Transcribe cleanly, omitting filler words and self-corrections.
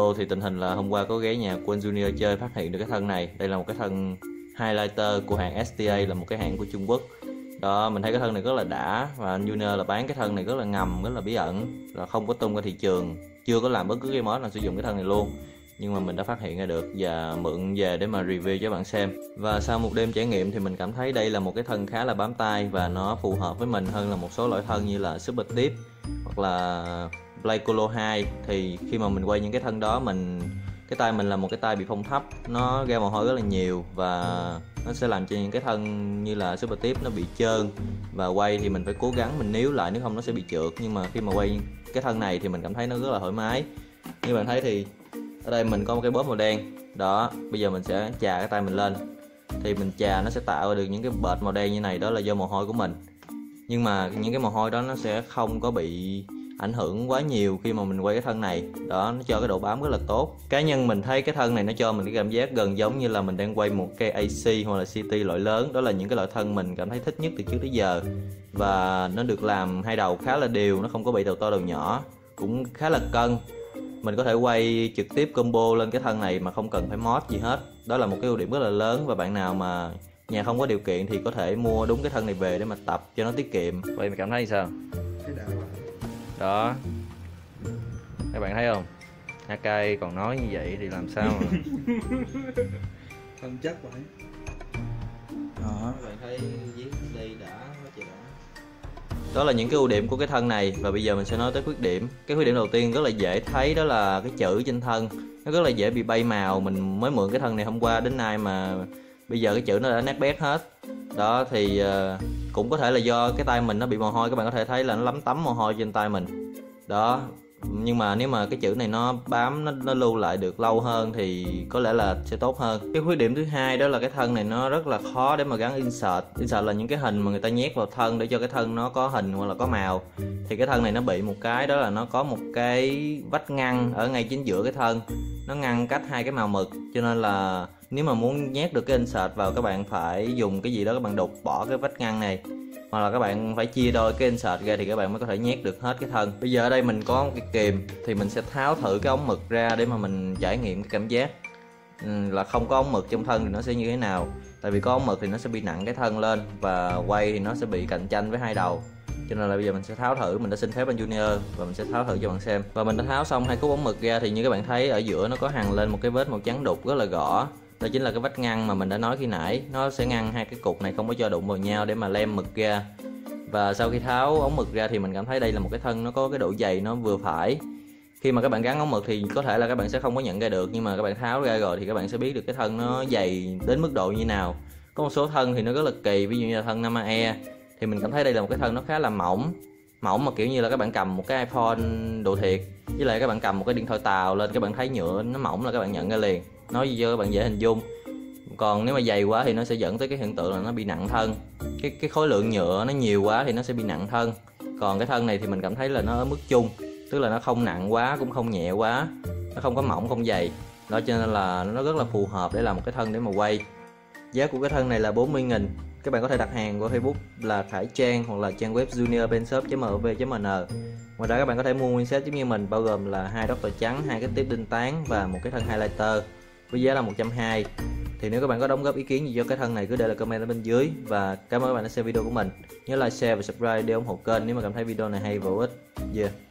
video thì tình hình là hôm qua có ghé nhà của anh Junior chơi, phát hiện được cái thân này. Đây là một cái thân highlighter của hãng STA, là một cái hãng của Trung Quốc. Đó, mình thấy cái thân này rất là đã, và anh Junior là bán cái thân này rất là ngầm, rất là bí ẩn, là không có tung ra thị trường, chưa có làm bất cứ cái mod nào sử dụng cái thân này luôn. Nhưng mà mình đã phát hiện ra được và mượn về để mà review cho bạn xem. Và sau một đêm trải nghiệm thì mình cảm thấy đây là một cái thân khá là bám tay và nó phù hợp với mình hơn là một số loại thân như là Super Tip hoặc là Playcolo 2. Thì khi mà mình quay những cái thân đó, cái tay mình là một cái tay bị phong thấp, nó ra mồ hôi rất là nhiều và nó sẽ làm cho những cái thân như là Super Tip nó bị trơn, và quay thì mình phải cố gắng mình níu lại, nếu không nó sẽ bị trượt. Nhưng mà khi mà quay cái thân này thì mình cảm thấy nó rất là thoải mái. Như bạn thấy thì ở đây mình có một cái bóp màu đen đó. Bây giờ mình sẽ chà cái tay mình lên, thì mình chà nó sẽ tạo ra được những cái bệt màu đen như này, đó là do mồ hôi của mình. Nhưng mà những cái mồ hôi đó nó sẽ không có bị ảnh hưởng quá nhiều khi mà mình quay cái thân này đó, nó cho cái độ bám rất là tốt. Cá nhân mình thấy cái thân này nó cho mình cái cảm giác gần giống như là mình đang quay một cái AC hoặc là CT loại lớn. Đó là những cái loại thân mình cảm thấy thích nhất từ trước tới giờ, và nó được làm hai đầu khá là đều, nó không có bị đầu to đầu nhỏ, cũng khá là cân. Mình có thể quay trực tiếp combo lên cái thân này mà không cần phải mod gì hết. Đó là một cái ưu điểm rất là lớn, và bạn nào mà nhà không có điều kiện thì có thể mua đúng cái thân này về để mà tập cho nó tiết kiệm. Vậy mày cảm thấy sao? Đó, các bạn thấy không? Hakai còn nói như vậy thì làm sao mà thân chất vậy. Đó, các bạn thấy viết đây đã quá trời đã. Đó là những cái ưu điểm của cái thân này, và bây giờ mình sẽ nói tới khuyết điểm. Cái khuyết điểm đầu tiên rất là dễ thấy, đó là cái chữ trên thân nó rất là dễ bị bay màu. Mình mới mượn cái thân này hôm qua đến nay mà bây giờ cái chữ nó đã nát bét hết. Đó thì cũng có thể là do cái tay mình nó bị mồ hôi, các bạn có thể thấy là nó lấm tấm mồ hôi trên tay mình đó. Nhưng mà nếu mà cái chữ này nó bám, nó lưu lại được lâu hơn thì có lẽ là sẽ tốt hơn. Cái khuyết điểm thứ hai đó là cái thân này nó rất là khó để mà gắn insert. Insert là những cái hình mà người ta nhét vào thân để cho cái thân nó có hình hoặc là có màu. Thì cái thân này nó bị một cái, đó là nó có một cái vách ngăn ở ngay chính giữa cái thân, nó ngăn cách hai cái màu mực, cho nên là nếu mà muốn nhét được cái insert vào, các bạn phải dùng cái gì đó các bạn đục bỏ cái vách ngăn này, hoặc là các bạn phải chia đôi cái insert ra thì các bạn mới có thể nhét được hết cái thân. Bây giờ ở đây mình có một cái kìm, thì mình sẽ tháo thử cái ống mực ra để mà mình trải nghiệm cái cảm giác là không có ống mực trong thân thì nó sẽ như thế nào. Tại vì có ống mực thì nó sẽ bị nặng cái thân lên, và quay thì nó sẽ bị cạnh tranh với hai đầu. Cho nên là bây giờ mình sẽ tháo thử, mình đã xin phép anh Junior và mình sẽ tháo thử cho bạn xem. Và mình đã tháo xong hai cúc ống mực ra, thì như các bạn thấy ở giữa nó có hằn lên một cái vết màu trắng đục rất là rõ. Đó chính là cái vách ngăn mà mình đã nói khi nãy, nó sẽ ngăn hai cái cục này không có cho đụng vào nhau để mà lem mực ra. Và sau khi tháo ống mực ra thì mình cảm thấy đây là một cái thân nó có cái độ dày nó vừa phải. Khi mà các bạn gắn ống mực thì có thể là các bạn sẽ không có nhận ra được, nhưng mà các bạn tháo ra rồi thì các bạn sẽ biết được cái thân nó dày đến mức độ như nào. Có một số thân thì nó rất là kỳ, ví dụ như là thân 5AE thì mình cảm thấy đây là một cái thân nó khá là mỏng mà kiểu như là các bạn cầm một cái iPhone đồ thiệt, với lại các bạn cầm một cái điện thoại tàu lên, các bạn thấy nhựa nó mỏng là các bạn nhận ra liền. Nói gì cho các bạn dễ hình dung. Còn nếu mà dày quá thì nó sẽ dẫn tới cái hiện tượng là nó bị nặng thân. Cái khối lượng nhựa nó nhiều quá thì nó sẽ bị nặng thân. Còn cái thân này thì mình cảm thấy là nó ở mức chung, tức là nó không nặng quá cũng không nhẹ quá, nó không có mỏng không dày. Đó cho nên là nó rất là phù hợp để làm một cái thân để mà quay. Giá của cái thân này là 40.000. Các bạn có thể đặt hàng qua Facebook là Khải Trang hoặc là trang web juniorpenshop.mv.mn. Ngoài ra các bạn có thể mua nguyên set giống như mình, bao gồm là 2 doctor trắng, 2 cái tiếp đinh tán và một cái thân highlighter với giá là 120. Thì nếu các bạn có đóng góp ý kiến gì cho cái thân này cứ để lại comment ở bên dưới. Và cảm ơn các bạn đã xem video của mình. Nhớ like, share và subscribe để ủng hộ kênh nếu mà cảm thấy video này hay và hữu ích. Yeah.